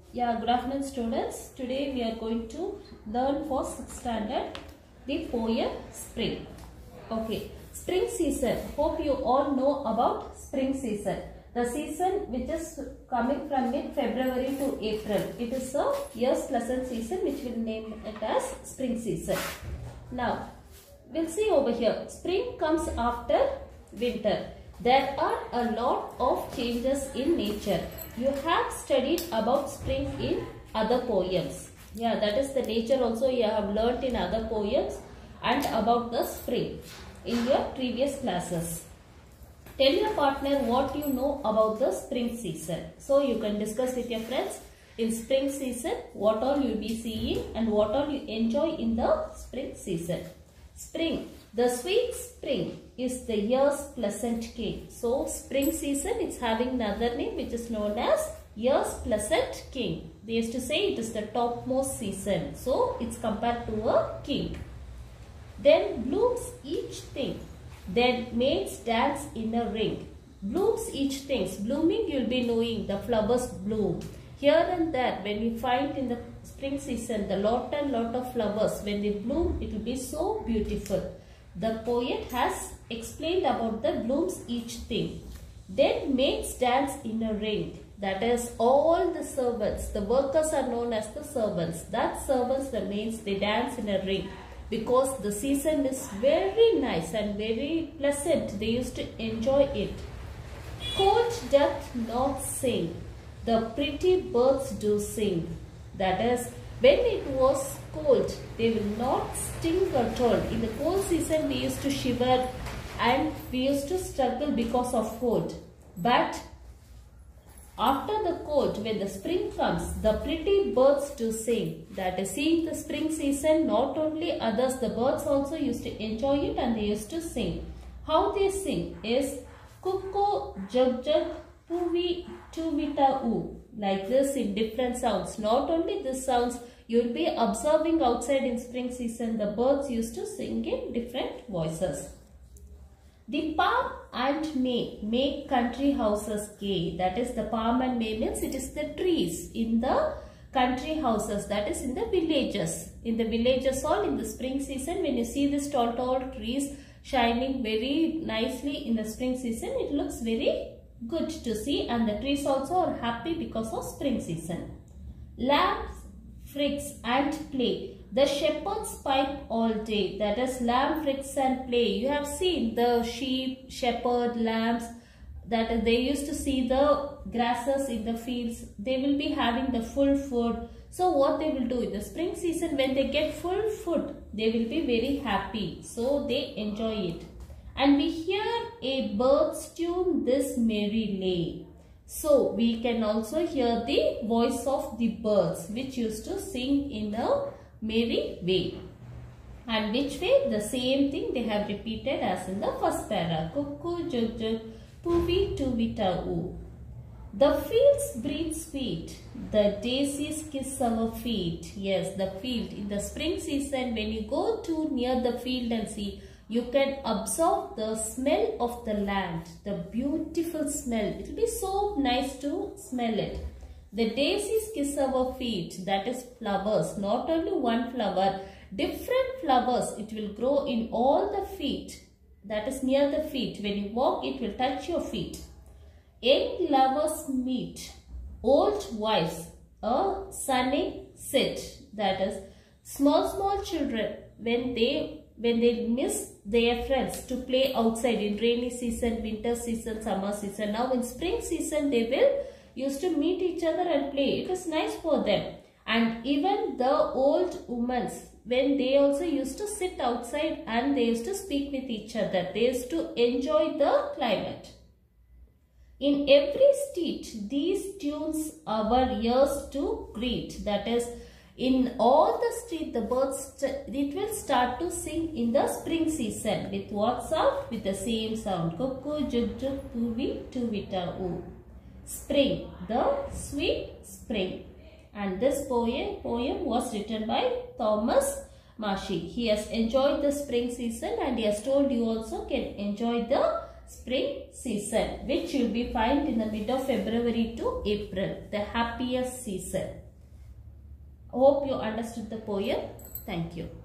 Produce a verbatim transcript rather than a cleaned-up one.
Yeah, good afternoon students. Today we are going to learn for sixth standard the poem Spring. Okay, spring season. Hope you all know about spring season. The season which is coming from mid-February to April. It is a year's pleasant season which will name it as spring season. Now, we'll see over here. Spring comes after winter. There are a lot of changes in nature. You have studied about spring in other poems. Yeah, that is the nature also you have learnt in other poems and about the spring in your previous classes. Tell your partner what you know about the spring season. So you can discuss with your friends in spring season what all you will be seeing and what all you enjoy in the spring season. Spring. The sweet spring is the year's pleasant king. So, spring season it's having another name which is known as year's pleasant king. They used to say it is the topmost season. So, it's compared to a king. Then blooms each thing. Then maids dance in a ring. Blooms each thing. Blooming you'll be knowing the flowers bloom. Here and there when we find in the spring season the lot and lot of flowers, when they bloom it will be so beautiful. The poet has explained about the blooms each thing. Then maids dance in a ring. That is all the servants. The workers are known as the servants. That servants, the maids, they dance in a ring. Because the season is very nice and very pleasant. They used to enjoy it. Cold doth not sing. The pretty birds do sing. That is, when it was cold, they will not sting at all. In the cold season, we used to shiver and we used to struggle because of cold. But after the cold, when the spring comes, the pretty birds do sing. That is, seeing the spring season, not only others, the birds also used to enjoy it and they used to sing. How they sing is Cuckoo, Jug Jug, Puvi, Tuvita, Oo. Like this in different sounds. Not only this sounds, you will be observing outside in spring season, the birds used to sing in different voices. The palm and may make country houses gay. That is, the palm and may means it is the trees in the country houses. That is in the villages. In the villages all in the spring season, when you see these tall tall trees shining very nicely in the spring season, it looks very good to see, and the trees also are happy because of spring season. Lambs, fricks and play. The shepherds pipe all day. That is lamb, fricks and play. You have seen the sheep, shepherd, lambs. That is, they used to see the grasses in the fields. They will be having the full food. So what they will do in the spring season, when they get full food, they will be very happy. So they enjoy it. And we hear a bird's tune this merry lay. So we can also hear the voice of the birds which used to sing in a merry way. And which way? The same thing they have repeated as in the first para. Cuckoo, Jug Jug, Puvi, Tuvita, Oo. The fields breathe sweet. The daisies kiss our feet. Yes, the field. In the spring season, when you go to near the field and see, you can absorb the smell of the land, the beautiful smell. It will be so nice to smell it. The daisies kiss our feet, that is flowers, not only one flower, different flowers. It will grow in all the feet, that is near the feet. When you walk, it will touch your feet. Young lovers meet, old wives, a sunny sit, that is small small children when they when they miss their friends to play outside in rainy season, winter season, summer season. Now in spring season they will used to meet each other and play. It is nice for them. And even the old women, when they also used to sit outside and they used to speak with each other. They used to enjoy the climate. In every street, these tunes our ears to greet. That is, in all the street, the birds, it will start to sing in the spring season. With what sound? With the same sound. Cuckoo, Jug Jug, Puvi, Tuvita, Oo. Spring, the sweet spring. And this poem, poem was written by Thomas Marshy. He has enjoyed the spring season and he has told you also can enjoy the spring season, which will be found in the mid of February to April, the happiest season. Hope you understood the poem. Thank you.